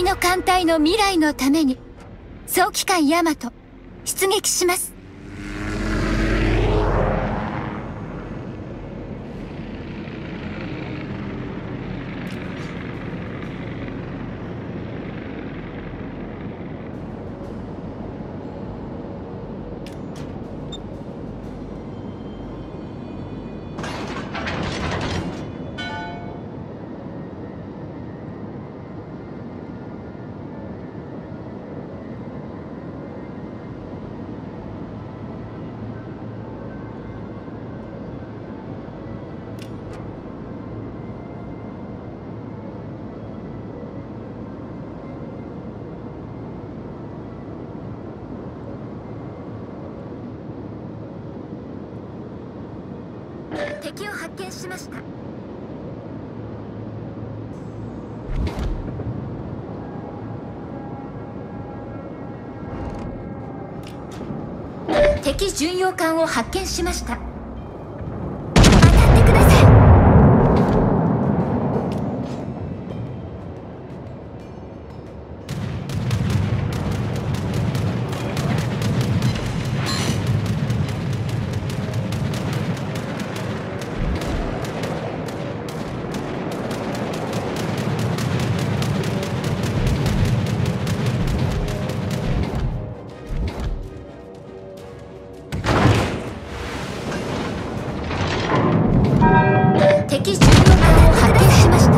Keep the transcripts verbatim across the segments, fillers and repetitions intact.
の艦隊の未来のために早期艦ヤマト出撃します。敵を発見しました。敵巡洋艦を発見しました。当たってください。敵巡洋艦を発見しました。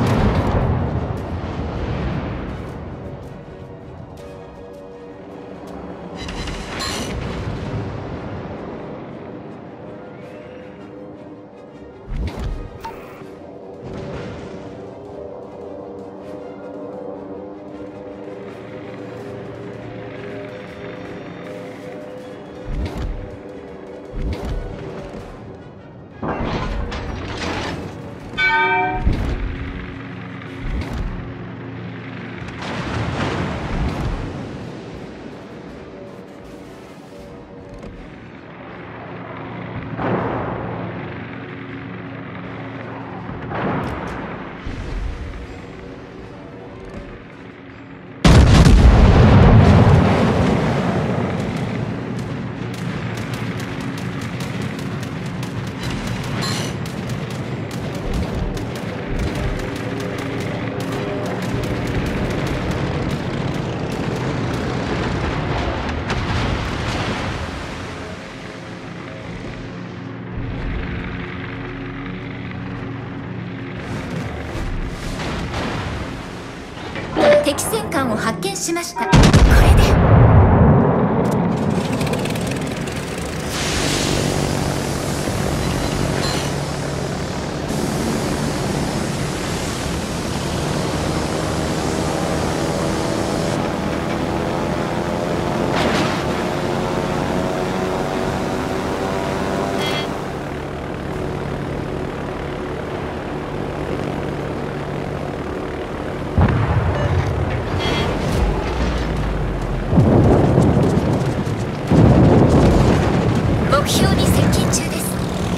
敵戦艦を発見しました。これで目標に接近中です。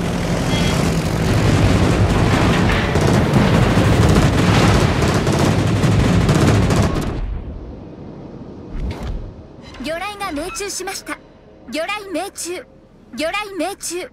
魚雷が命中しました。魚雷命中。魚雷命中。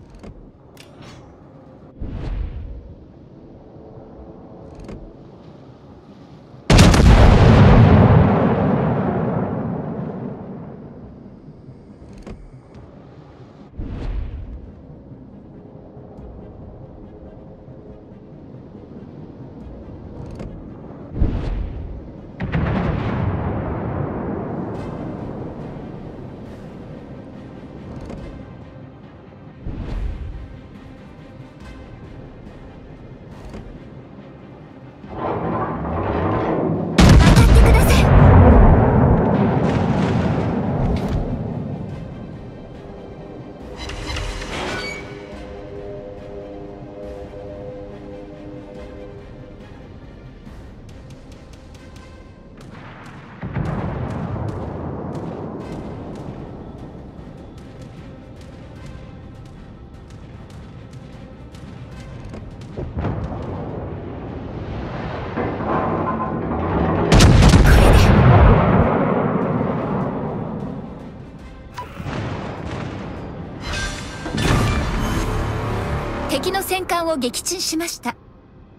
敵の戦艦を撃沈しました。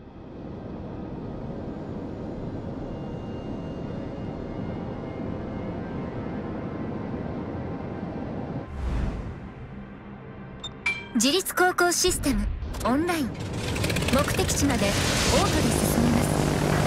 自律航行システムオンライン。目的地までオートで進みます。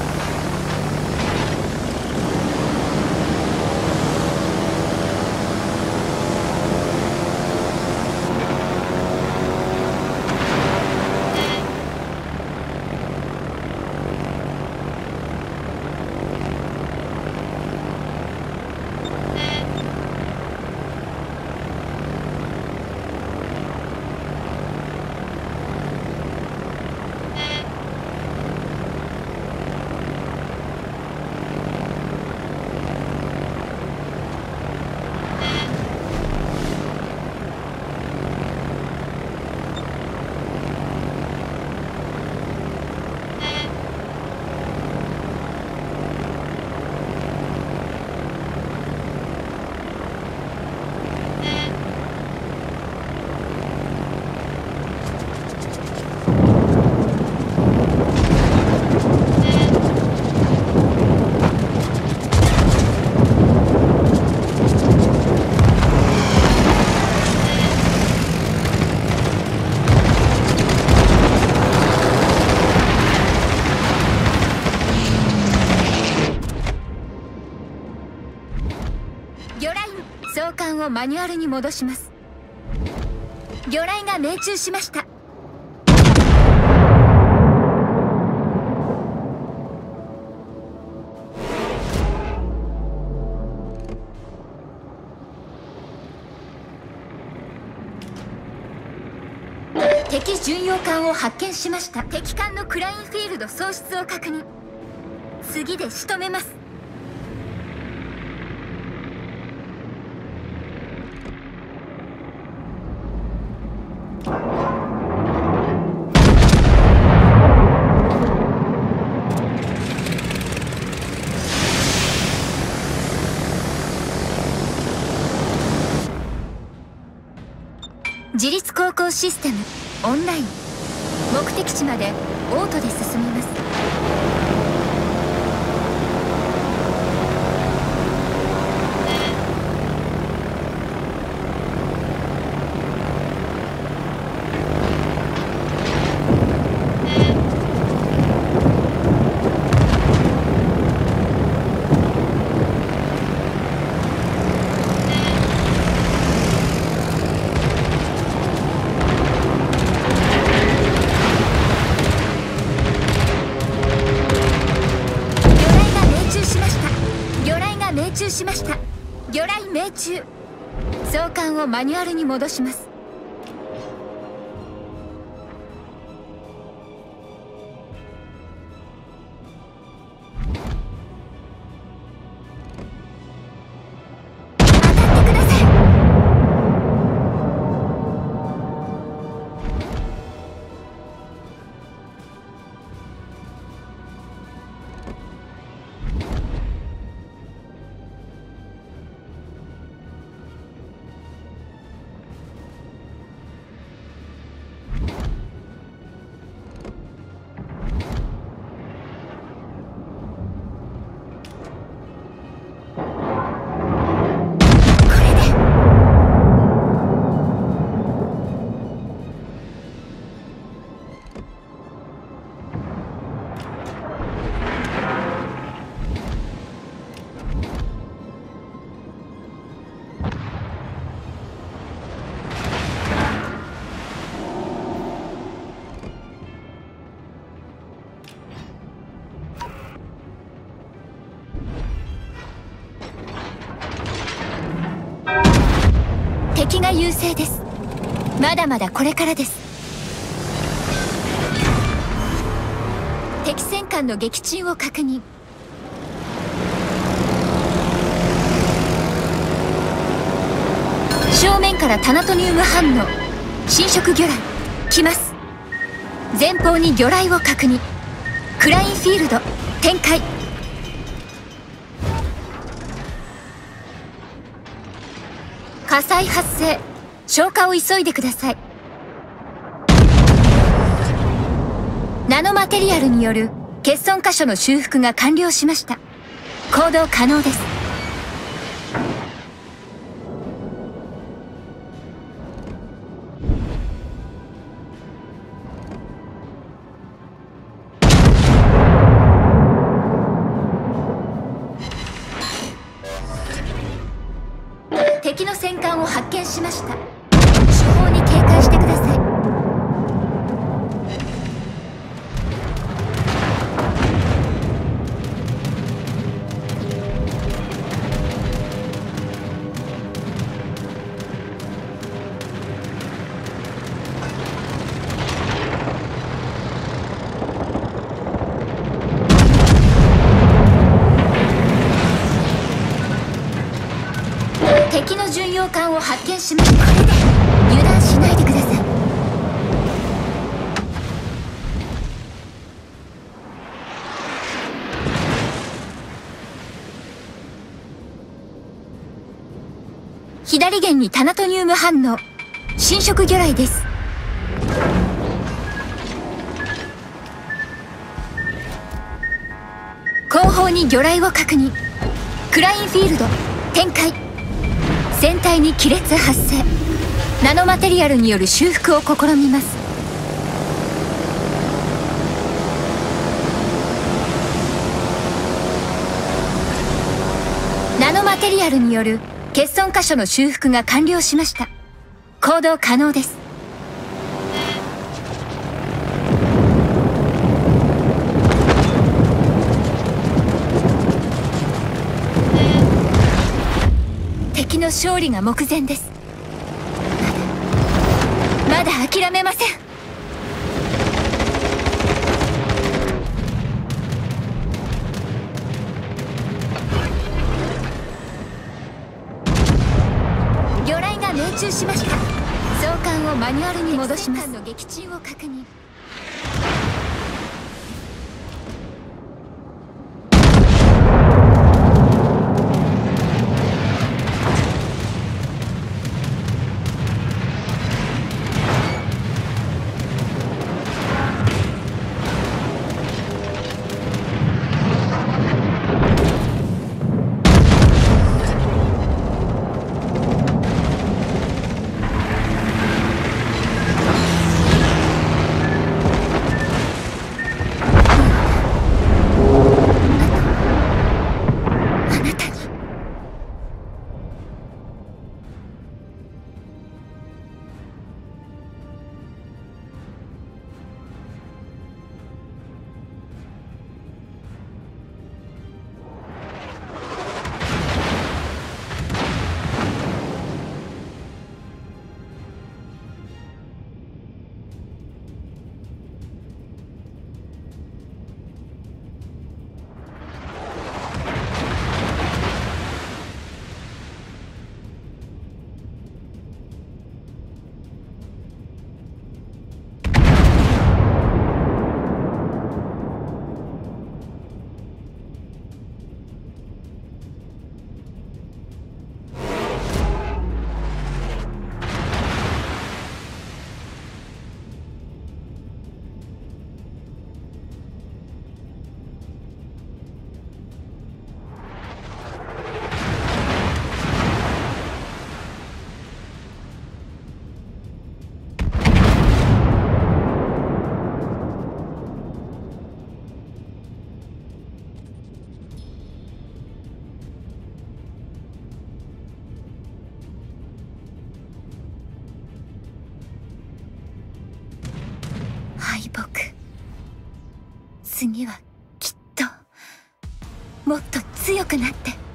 総艦をマニュアルに戻します。魚雷が命中しました。敵巡洋艦を発見しました。敵艦のクラインフィールド喪失を確認。次で仕留めます。自律航行システムオンライン。目的地までオートで進みます。命中しました。魚雷命中。総艦をマニュアルに戻します。敵が優勢です。まだまだこれからです。敵戦艦の撃沈を確認。正面からタナトニウム反応。侵食魚雷来ます。前方に魚雷を確認。クラインフィールド展開。火災発生。消火を急いでください。 ナノマテリアルによる欠損箇所の修復が完了しました。行動可能です。敵の戦艦を発見しました。主砲に警戒してください。敵の巡洋艦を発見しました。これで油断しないでください。左舷にタナトニウム反応。侵食魚雷です。後方に魚雷を確認。クラインフィールド展開。船体に亀裂発生。ナノマテリアルによる修復を試みます。ナノマテリアルによる欠損箇所の修復が完了しました。行動可能です。敵の勝利が目前です。まだまだ諦めません。魚雷が命中しました。装艦をマニュアルに戻します。の撃沈を確認。敗北。次はきっともっと強くなって。